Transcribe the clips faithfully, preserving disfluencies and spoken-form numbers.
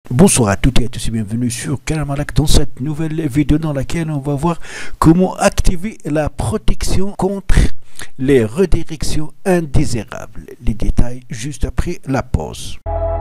Bonsoir à toutes et à tous et bienvenue sur Canal Malak dans cette nouvelle vidéo dans laquelle on va voir comment activer la protection contre les redirections indésirables. Les détails juste après la pause.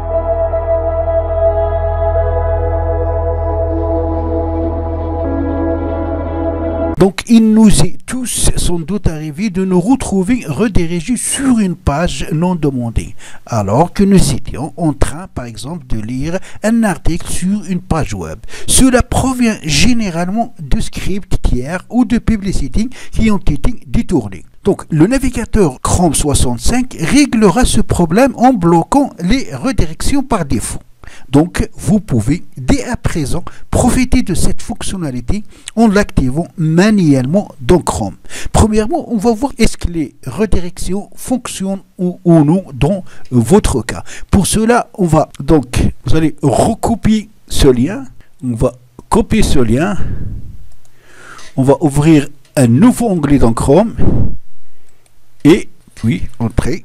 Donc, il nous est tous sans doute arrivé de nous retrouver redirigés sur une page non demandée, alors que nous étions en train, par exemple, de lire un article sur une page web. Cela provient généralement de scripts tiers ou de publicités qui ont été détournés. Donc, le navigateur Chrome soixante-cinq réglera ce problème en bloquant les redirections par défaut. Donc, vous pouvez dès à présent profiter de cette fonctionnalité en l'activant manuellement dans Chrome. Premièrement, on va voir est-ce que les redirections fonctionnent ou, ou non dans votre cas. Pour cela, on va donc, vous allez recopier ce lien. On va copier ce lien. On va ouvrir un nouveau onglet dans Chrome et puis entrer.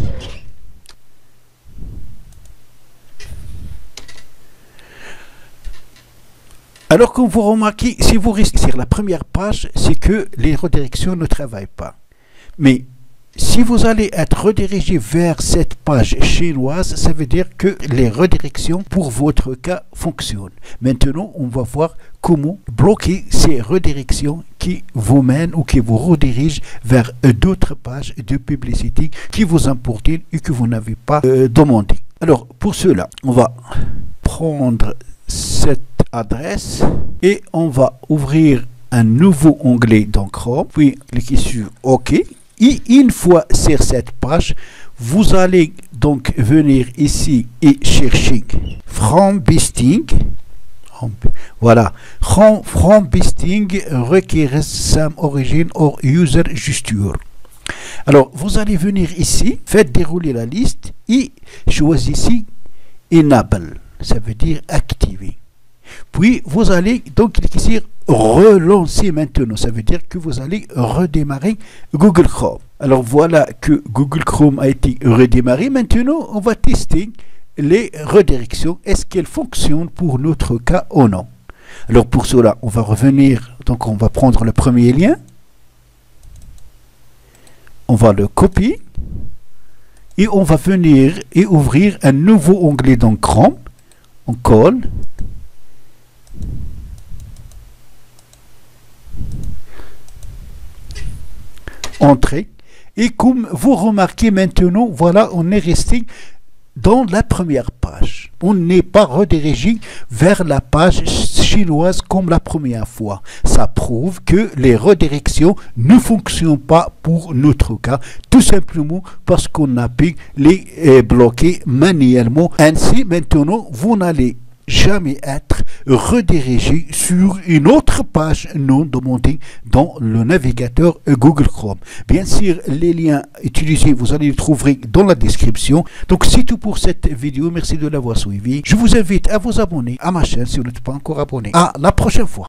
Alors, comme vous remarquez, si vous restez sur la première page, c'est que les redirections ne travaillent pas. Mais si vous allez être redirigé vers cette page chinoise, ça veut dire que les redirections pour votre cas fonctionnent. Maintenant, on va voir comment bloquer ces redirections qui vous mènent ou qui vous redirigent vers d'autres pages de publicité qui vous importunent et que vous n'avez pas euh, demandé. Alors, pour cela, on va prendre cette adresse et on va ouvrir un nouveau onglet dans Chrome, puis cliquer sur OK. Et une fois sur cette page, vous allez donc venir ici et chercher From Bisting. Voilà, From, from Bisting requires some origin or user gesture. Alors, vous allez venir ici, faites dérouler la liste et choisissez Enable. Ça veut dire activer. Puis, vous allez donc cliquer sur relancer maintenant. Ça veut dire que vous allez redémarrer Google Chrome. Alors, voilà que Google Chrome a été redémarré. Maintenant, on va tester les redirections. Est-ce qu'elles fonctionnent pour notre cas ou non? Alors, pour cela, on va revenir. Donc, on va prendre le premier lien. On va le copier. Et on va venir et ouvrir un nouveau onglet dans Chrome. On colle. Entrée. Et comme vous remarquez maintenant, voilà, on est resté dans la première page. On n'est pas redirigé vers la page chinoise comme la première fois. Ça prouve que les redirections ne fonctionnent pas pour notre cas, tout simplement parce qu'on a pu les euh, bloquer manuellement. Ainsi, maintenant, vous n'allez jamais être redirigé sur une autre page non demandée dans le navigateur Google Chrome. Bien sûr, les liens utilisés, vous allez les trouver dans la description. Donc, c'est tout pour cette vidéo. Merci de l'avoir suivi. Je vous invite à vous abonner à ma chaîne si vous n'êtes pas encore abonné. À la prochaine fois.